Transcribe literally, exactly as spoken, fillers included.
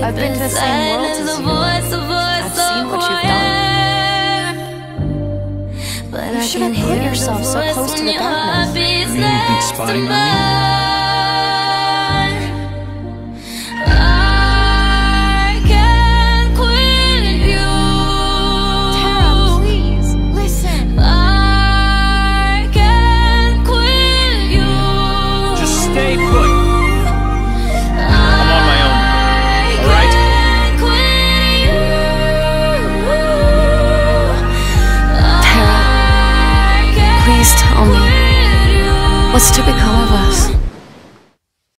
I've been to the same world as you. I've seen what you've done. You shouldn't put yourself so close to the darkness. You mean you've been spying on me? Stay put. I'm on my own. Alright? Terra, please tell me, what's to become of us?